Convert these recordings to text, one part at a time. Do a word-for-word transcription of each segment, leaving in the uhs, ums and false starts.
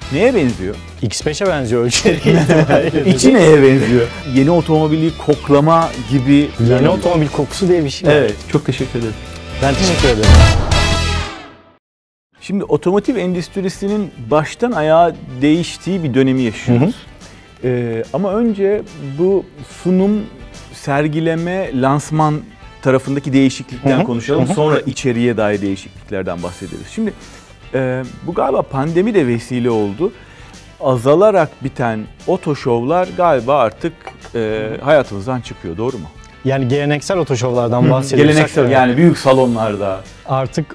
Neye benziyor? X beşe benziyor ölçüleri itibariyle. İçi neye benziyor? Yeni otomobili koklama gibi. Yeni otomobil kokusu diye bir şey var. Evet, çok teşekkür ederim. Ben teşekkür ederim. Şimdi otomotiv endüstrisinin baştan ayağa değiştiği bir dönemi yaşıyoruz. Hı hı. Ee, ama önce bu sunum, sergileme, lansman tarafındaki değişiklikten hı hı. konuşalım. Hı hı. Sonra içeriye dair değişikliklerden bahsederiz. Şimdi e, bu galiba pandemi de vesile oldu. Azalarak biten otoşovlar galiba artık e, hayatımızdan çıkıyor, doğru mu? Yani geleneksel otoşovlardan bahsediyorsak. Geleneksel yani büyük salonlarda. Artık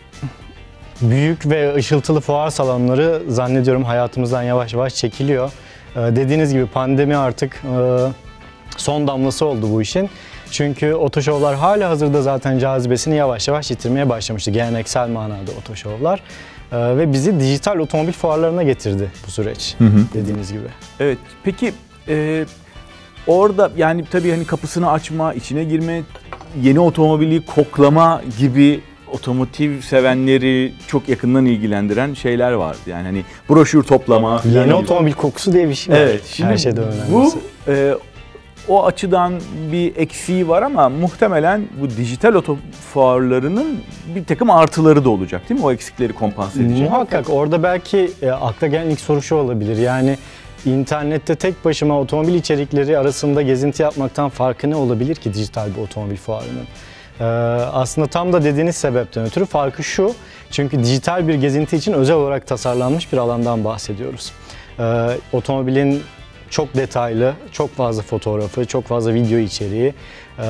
büyük ve ışıltılı fuar salonları zannediyorum hayatımızdan yavaş yavaş çekiliyor. Ee, dediğiniz gibi pandemi artık e, son damlası oldu bu işin. Çünkü otoşovlar hala hazırda zaten cazibesini yavaş yavaş yitirmeye başlamıştı. Geleneksel manada otoşovlar. Ee, ve bizi dijital otomobil fuarlarına getirdi bu süreç, hı hı. dediğiniz gibi. Evet, peki e, orada yani tabii hani kapısını açma, içine girme, yeni otomobili koklama gibi otomotiv sevenleri çok yakından ilgilendiren şeyler vardı. Yani hani broşür toplama. Yeni yani otomobil kokusu diye bir şey var. Evet, şimdi her şeyden önemlisi. Bu e, o açıdan bir eksiği var ama muhtemelen bu dijital oto fuarlarının bir takım artıları da olacak değil mi? O eksikleri kompanse edecek. Muhakkak orada belki e, akla gelen ilk soru şu olabilir. Yani internette tek başıma otomobil içerikleri arasında gezinti yapmaktan farkı ne olabilir ki dijital bir otomobil fuarının? Ee, aslında tam da dediğiniz sebepten ötürü farkı şu. Çünkü dijital bir gezinti için özel olarak tasarlanmış bir alandan bahsediyoruz. Ee, otomobilin çok detaylı, çok fazla fotoğrafı, çok fazla video içeriği, e,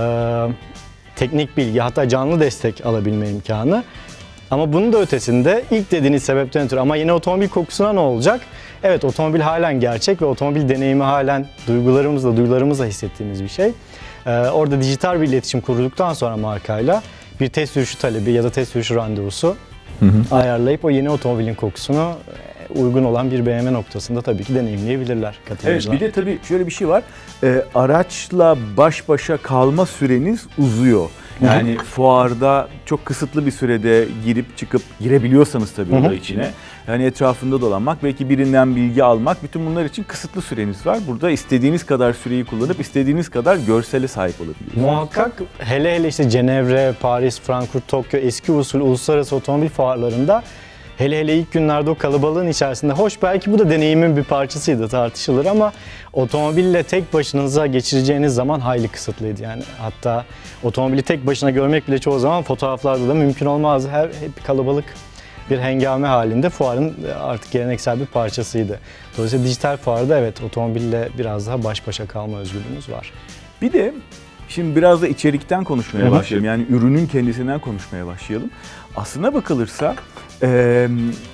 teknik bilgi, hatta canlı destek alabilme imkanı. Ama bunun da ötesinde ilk dediğiniz sebepten ötürü ama yeni otomobil kokusuna ne olacak? Evet, otomobil halen gerçek ve otomobil deneyimi halen duygularımızla, duygularımızla hissettiğimiz bir şey. Ee, orada dijital bir iletişim kurduktan sonra markayla bir test sürüşü talebi ya da test sürüşü randevusu hı hı. ayarlayıp o yeni otomobilin kokusunu uygun olan bir B M W noktasında tabii ki deneyimleyebilirler katılımcılar. Evet, bir de tabii şöyle bir şey var. E, araçla baş başa kalma süreniz uzuyor. Yani fuarda çok kısıtlı bir sürede girip çıkıp girebiliyorsanız tabii orada içine. Yani etrafında dolanmak, belki birinden bilgi almak, bütün bunlar için kısıtlı süreniz var. Burada istediğiniz kadar süreyi kullanıp istediğiniz kadar görsele sahip olabiliyorsunuz. Muhakkak hele hele işte Cenevre, Paris, Frankfurt, Tokyo eski usul uluslararası otomobil fuarlarında hele hele ilk günlerde o kalabalığın içerisinde, hoş belki bu da deneyimin bir parçasıydı, tartışılır ama otomobille tek başınıza geçireceğiniz zaman hayli kısıtlıydı yani. Hatta otomobili tek başına görmek bile çoğu zaman fotoğraflarda da mümkün olmazdı. Her hep kalabalık bir hengame halinde fuarın artık geleneksel bir parçasıydı. Dolayısıyla dijital fuarda evet otomobille biraz daha baş başa kalma özgürlüğümüz var. Bir de şimdi biraz da içerikten konuşmaya başlayalım. Yani ürünün kendisinden konuşmaya başlayalım. Aslına bakılırsa e,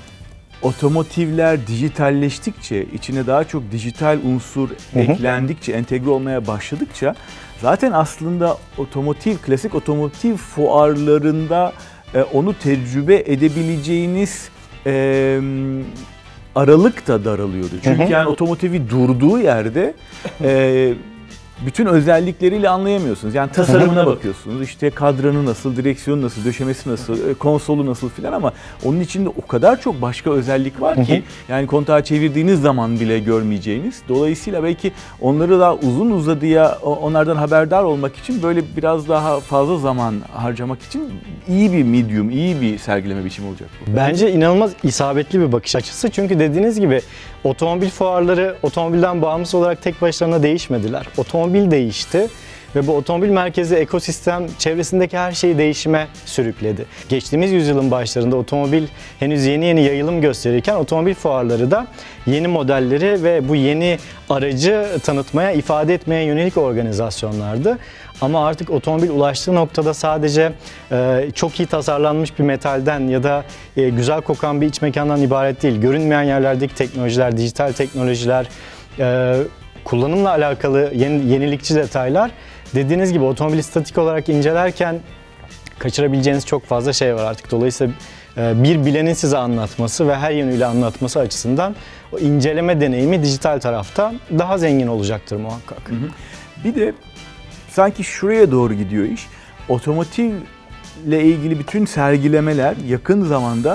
otomotivler dijitalleştikçe, içine daha çok dijital unsur hı hı. eklendikçe, entegre olmaya başladıkça zaten aslında otomotiv, klasik otomotiv fuarlarında e, onu tecrübe edebileceğiniz e, aralık da daralıyordu. Çünkü hı hı. yani otomotivi durduğu yerde e, bütün özellikleriyle anlayamıyorsunuz. Yani tasarımına bakıyorsunuz. İşte kadranı nasıl, direksiyonu nasıl, döşemesi nasıl, konsolu nasıl filan ama onun içinde o kadar çok başka özellik var ki yani kontağı çevirdiğiniz zaman bile görmeyeceğiniz. Dolayısıyla belki onları daha uzun uzadıya onlardan haberdar olmak için böyle biraz daha fazla zaman harcamak için iyi bir medium, iyi bir sergileme biçimi olacak bu. Bence inanılmaz isabetli bir bakış açısı. Çünkü dediğiniz gibi otomobil fuarları otomobilden bağımsız olarak tek başlarına değişmediler. Otomobil değişti ve bu otomobil merkezi ekosistem çevresindeki her şeyi değişime sürükledi. Geçtiğimiz yüzyılın başlarında otomobil henüz yeni yeni yayılım gösterirken otomobil fuarları da yeni modelleri ve bu yeni aracı tanıtmaya, ifade etmeye yönelik organizasyonlardı. Ama artık otomobil ulaştığı noktada sadece e, çok iyi tasarlanmış bir metalden ya da e, güzel kokan bir iç mekandan ibaret değil. Görünmeyen yerlerdeki teknolojiler, dijital teknolojiler, e, kullanımla alakalı yeni, yenilikçi detaylar. Dediğiniz gibi otomobili statik olarak incelerken kaçırabileceğiniz çok fazla şey var artık. Dolayısıyla e, bir bilenin size anlatması ve her yönüyle anlatması açısından o inceleme deneyimi dijital tarafta daha zengin olacaktır muhakkak. Hı hı. Bir de sanki şuraya doğru gidiyor iş. Otomotivle ilgili bütün sergilemeler yakın zamanda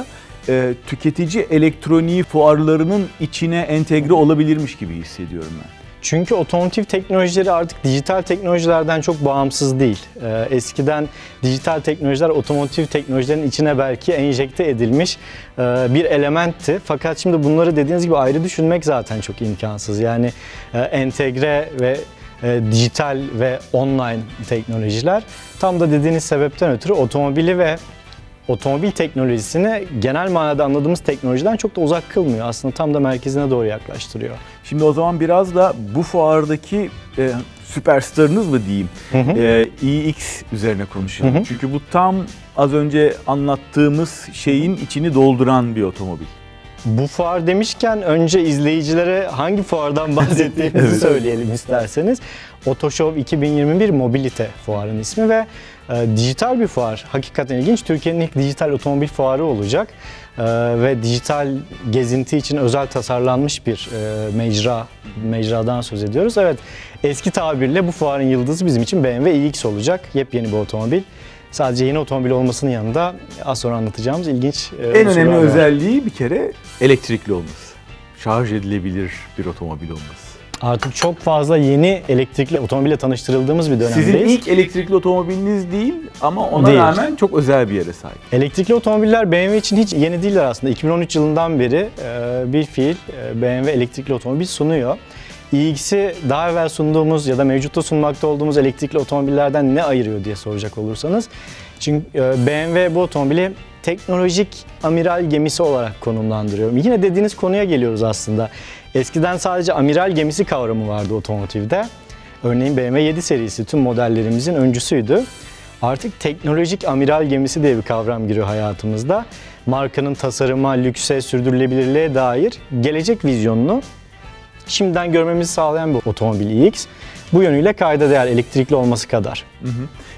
e, tüketici elektroniği fuarlarının içine entegre olabilirmiş gibi hissediyorum ben. Çünkü otomotiv teknolojileri artık dijital teknolojilerden çok bağımsız değil. Ee, eskiden dijital teknolojiler otomotiv teknolojilerin içine belki enjekte edilmiş e, bir elementti. Fakat şimdi bunları dediğiniz gibi ayrı düşünmek zaten çok imkansız. Yani e, entegre ve e, dijital ve online teknolojiler tam da dediğiniz sebepten ötürü otomobili ve otomobil teknolojisini genel manada anladığımız teknolojiden çok da uzak kılmıyor. Aslında tam da merkezine doğru yaklaştırıyor. Şimdi o zaman biraz da bu fuardaki e, süperstarınız mı diyeyim, hı hı. E, iX üzerine konuşalım. Hı hı. Çünkü bu tam az önce anlattığımız şeyin içini dolduran bir otomobil. Bu fuar demişken önce izleyicilere hangi fuardan bahsettiğimizi evet. söyleyelim isterseniz. Otoshow iki bin yirmi bir Mobilite fuarın ismi ve e, dijital bir fuar. Hakikaten ilginç. Türkiye'nin ilk dijital otomobil fuarı olacak. E, ve dijital gezinti için özel tasarlanmış bir e, mecra, mecradan söz ediyoruz. Evet, eski tabirle bu fuarın yıldızı bizim için B M W iX olacak. Yepyeni bir otomobil. Sadece yeni otomobil olmasının yanında az sonra anlatacağımız ilginç e, en önemli var. Özelliği bir kere elektrikli olması. Şarj edilebilir bir otomobil olması. Artık çok fazla yeni elektrikli otomobille tanıştırıldığımız bir dönemdeyiz. Sizin ilk elektrikli otomobiliniz değil ama ona değil. Rağmen çok özel bir yere sahip. Elektrikli otomobiller B M W için hiç yeni değiller aslında. iki bin on üç yılından beri bir fiil B M W elektrikli otomobil sunuyor. iX'i daha evvel sunduğumuz ya da mevcutta sunmakta olduğumuz elektrikli otomobillerden ne ayırıyor diye soracak olursanız. Çünkü B M W bu otomobili teknolojik amiral gemisi olarak konumlandırıyor. Yine dediğiniz konuya geliyoruz aslında. Eskiden sadece amiral gemisi kavramı vardı otomotivde. Örneğin B M W yedi serisi tüm modellerimizin öncüsüydü. Artık teknolojik amiral gemisi diye bir kavram giriyor hayatımızda. Markanın tasarıma, lükse, sürdürülebilirliğe dair gelecek vizyonunu şimdiden görmemizi sağlayan bir otomobil iX. Bu yönüyle kayda değer elektrikli olması kadar. Hı hı.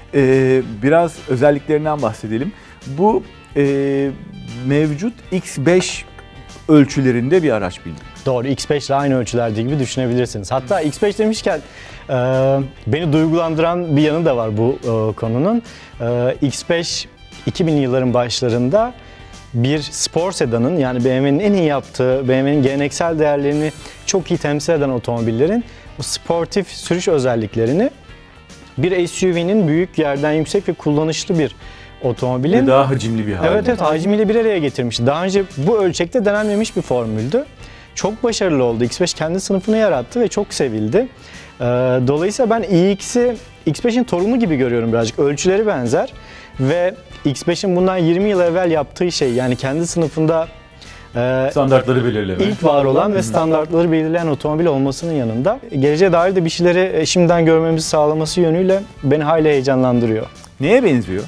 Ee, biraz özelliklerinden bahsedelim. Bu e, mevcut X beş ölçülerinde bir araç bildim. Doğru, X beş ile aynı ölçülerde gibi düşünebilirsiniz. Hatta X beş demişken e, beni duygulandıran bir yanı da var bu e, konunun. E, X beş iki binli yılların başlarında bir spor sedanın, yani B M W'nin en iyi yaptığı, B M W'nin geleneksel değerlerini çok iyi temsil eden otomobillerin bu sportif sürüş özelliklerini bir S U V'nin büyük, yerden yüksek ve kullanışlı bir otomobilin ve daha hacimli bir hali. Evet evet, hacmiyle bir araya getirmiş. Daha önce bu ölçekte denenmemiş bir formüldü. Çok başarılı oldu. X beş kendi sınıfını yarattı ve çok sevildi. Dolayısıyla ben iX'i X beşin torunu gibi görüyorum birazcık. Ölçüleri benzer ve X beşin bundan yirmi yıl evvel yaptığı şey, yani kendi sınıfında standartları belirleme. İlk var olan ve standartları belirleyen otomobil olmasının yanında geleceğe dair de bir şeyleri şimdiden görmemizi sağlaması yönüyle beni hayli heyecanlandırıyor. Neye benziyor?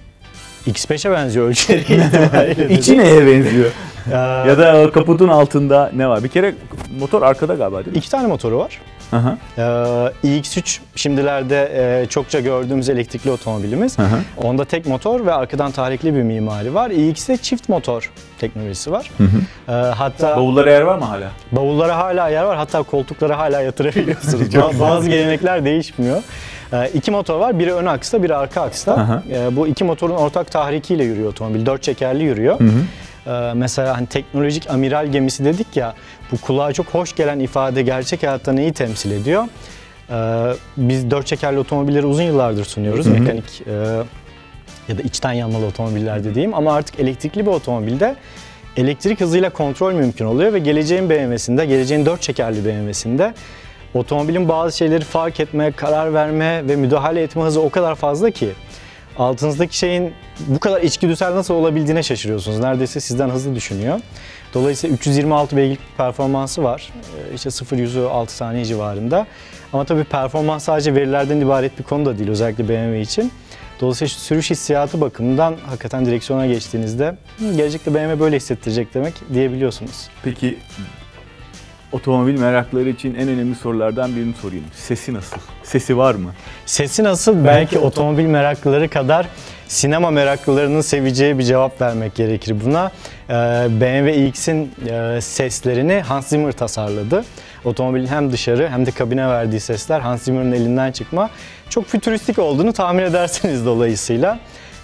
X beşe benziyor ölçüleri itibariyle. İçi neye benziyor? Ya da kaputun altında ne var? Bir kere motor arkada galiba değil mi? İki tane motoru var. Aha. Ee, iX üç şimdilerde e, çokça gördüğümüz elektrikli otomobilimiz. Aha. Onda tek motor ve arkadan tahrikli bir mimari var. iX'te çift motor teknolojisi var. Hı hı. Ee, hatta bavullara yer var mı hala? Bavullara hala yer var. Hatta koltuklara hala yatırabiliyorsunuz. Bazı gelenekler değişmiyor. Ee, iki motor var. Biri ön aksta, biri arka aksta. Ee, bu iki motorun ortak tahrikiyle yürüyor otomobil. Dört çekerli yürüyor. Hı hı. Ee, mesela hani teknolojik amiral gemisi dedik ya, bu kulağa çok hoş gelen ifade gerçek hayatta neyi temsil ediyor? Ee, biz dört çekerli otomobilleri uzun yıllardır sunuyoruz. Hı hı. Mekanik e, ya da içten yanmalı otomobiller dediğim, ama artık elektrikli bir otomobilde elektrik hızıyla kontrol mümkün oluyor ve geleceğin B M W'sinde, geleceğin dört çekerli B M W'sinde otomobilin bazı şeyleri fark etme, karar verme ve müdahale etme hızı o kadar fazla ki altınızdaki şeyin bu kadar içgüdüsel nasıl olabildiğine şaşırıyorsunuz. Neredeyse sizden hızlı düşünüyor. Dolayısıyla üç yüz yirmi altı beygirlik bir performansı var. İşte sıfır yüzü altı saniye civarında. Ama tabii performans sadece verilerden ibaret bir konu da değil, özellikle B M W için. Dolayısıyla sürüş hissiyatı bakımından hakikaten direksiyona geçtiğinizde gelecekte B M W böyle hissettirecek demek diyebiliyorsunuz. Peki otomobil merakları için en önemli sorulardan birini sorayım. Sesi nasıl? Sesi var mı? Sesi nasıl? Belki, Belki otomobil meraklıları kadar sinema meraklılarının seveceği bir cevap vermek gerekir buna. B M W iX'in seslerini Hans Zimmer tasarladı. Otomobilin hem dışarı hem de kabine verdiği sesler Hans Zimmer'ın elinden çıkma. Çok fütüristik olduğunu tahmin edersiniz dolayısıyla.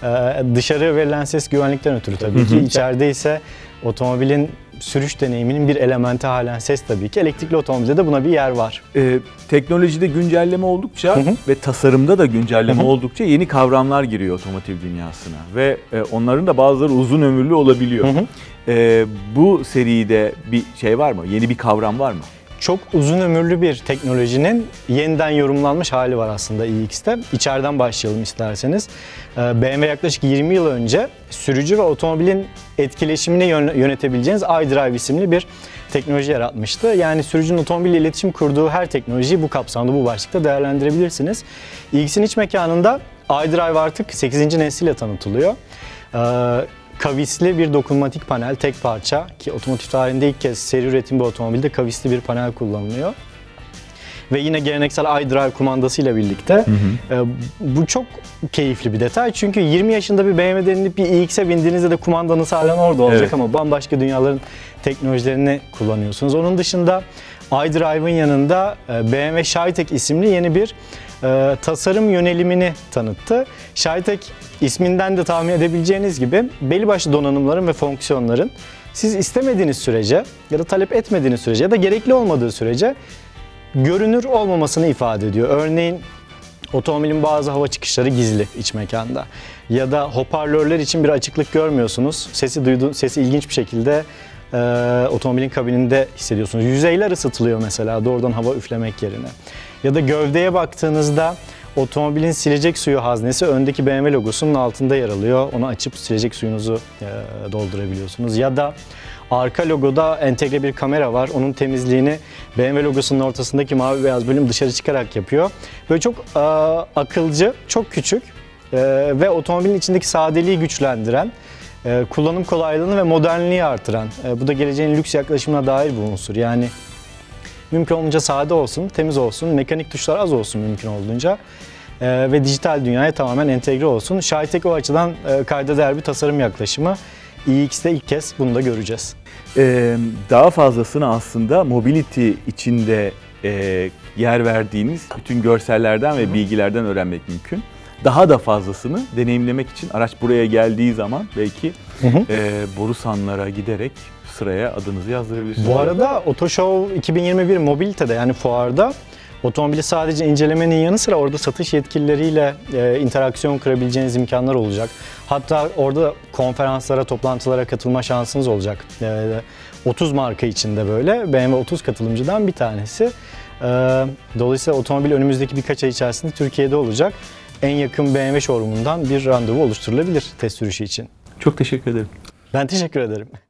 Dışarı verilen ses güvenlikten ötürü tabii ki. İçeride ise otomobilin sürüş deneyiminin bir elementi halen ses tabii ki. Elektrikli otomobilde de buna bir yer var. Ee, teknolojide güncelleme oldukça hı hı. ve tasarımda da güncelleme hı hı. oldukça yeni kavramlar giriyor otomotiv dünyasına. Ve e, onların da bazıları uzun ömürlü olabiliyor. Hı hı. E, bu seride bir şey var mı? Yeni bir kavram var mı? Çok uzun ömürlü bir teknolojinin yeniden yorumlanmış hali var aslında i x'te. İçeriden başlayalım isterseniz. B M W yaklaşık yirmi yıl önce sürücü ve otomobilin etkileşimini yönetebileceğiniz iDrive isimli bir teknoloji yaratmıştı. Yani sürücünün otomobille iletişim kurduğu her teknolojiyi bu kapsamda, bu başlıkta değerlendirebilirsiniz. i x'in iç mekanında iDrive artık sekizinci nesliyle tanıtılıyor. Kavisli bir dokunmatik panel, tek parça, ki otomotiv tarihinde ilk kez seri üretim bir otomobilde kavisli bir panel kullanılıyor. Ve yine geleneksel iDrive kumandasıyla birlikte hı hı. E, bu çok keyifli bir detay. Çünkü yirmi yaşında bir B M W'den inip bir i x'e bindiğinizde de kumandanız halen orada olacak evet. ama bambaşka dünyaların teknolojilerini kullanıyorsunuz. Onun dışında iDrive'ın yanında B M W ShyTech isimli yeni bir e, tasarım yönelimini tanıttı. ShyTech isminden de tahmin edebileceğiniz gibi belli başlı donanımların ve fonksiyonların siz istemediğiniz sürece ya da talep etmediğiniz sürece ya da gerekli olmadığı sürece görünür olmamasını ifade ediyor. Örneğin otomobilin bazı hava çıkışları gizli iç mekanda ya da hoparlörler için bir açıklık görmüyorsunuz. Sesi duyduğunuz, sesi ilginç bir şekilde e, otomobilin kabininde hissediyorsunuz. Yüzeyler ısıtılıyor mesela doğrudan hava üflemek yerine. Ya da gövdeye baktığınızda otomobilin silecek suyu haznesi öndeki B M W logosunun altında yer alıyor. Onu açıp silecek suyunuzu e, doldurabiliyorsunuz. Ya da arka logoda entegre bir kamera var. Onun temizliğini B M W logosunun ortasındaki mavi beyaz bölüm dışarı çıkarak yapıyor. Böyle çok e, akılcı, çok küçük e, ve otomobilin içindeki sadeliği güçlendiren, e, kullanım kolaylığını ve modernliği artıran, e, bu da geleceğin lüks yaklaşımına dair bir unsur. Yani mümkün olunca sade olsun, temiz olsun, mekanik tuşlar az olsun mümkün olduğunca ee, ve dijital dünyaya tamamen entegre olsun. ShyTech o açıdan e, kayda değer bir tasarım yaklaşımı. i x'te ilk kez bunu da göreceğiz. Ee, daha fazlasını aslında mobility içinde e, yer verdiğiniz bütün görsellerden ve bilgilerden öğrenmek mümkün. Daha da fazlasını deneyimlemek için araç buraya geldiği zaman belki hı hı. E, Borusanlara giderek sıraya adınızı yazdırabilirsiniz. Bu arada Otoshow iki bin yirmi bir mobilitede, yani fuarda, otomobili sadece incelemenin yanı sıra orada satış yetkilileriyle e, interaksiyon kurabileceğiniz imkanlar olacak. Hatta orada konferanslara, toplantılara katılma şansınız olacak. E, otuz marka içinde böyle. B M W otuz katılımcıdan bir tanesi. E, dolayısıyla otomobil önümüzdeki birkaç ay içerisinde Türkiye'de olacak. En yakın B M W showroom'undan bir randevu oluşturulabilir test sürüşü için. Çok teşekkür ederim. Ben teşekkür ederim.